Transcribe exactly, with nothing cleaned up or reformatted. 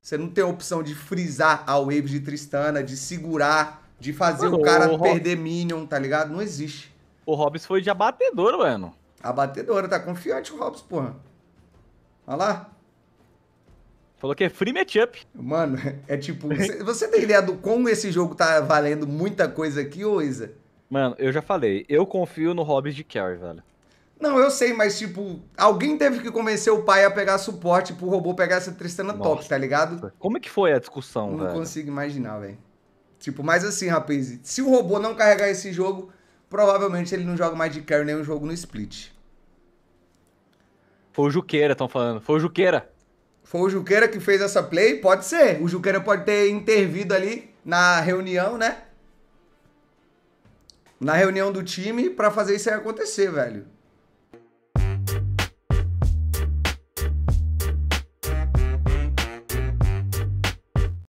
Você não tem a opção de frisar a wave de Tristana, de segurar, de fazer Mano, o cara o Rob- perder minion, tá ligado? Não existe. O Hobbs foi de abatedor, mano. A batedora tá confiante o Hobbs, porra. Olha lá. Falou que é free matchup. Mano, é tipo... Você você tem ideia do como esse jogo tá valendo muita coisa aqui, ô Isa? Mano, eu já falei, eu confio no Hobbs de carry, velho. Não, eu sei, mas tipo... Alguém teve que convencer o pai a pegar suporte pro robô pegar essa Tristana top, Nossa. tá ligado? Como é que foi a discussão, Não velho? consigo imaginar, velho. Tipo, mas assim, rapaz, se o robô não carregar esse jogo, provavelmente ele não joga mais de carry nenhum jogo no split. Foi o Juqueira, estão falando. Foi o Juqueira. Foi o Juqueira que fez essa play? Pode ser. O Juqueira pode ter intervido ali na reunião, né? Na reunião do time pra fazer isso aí acontecer, velho.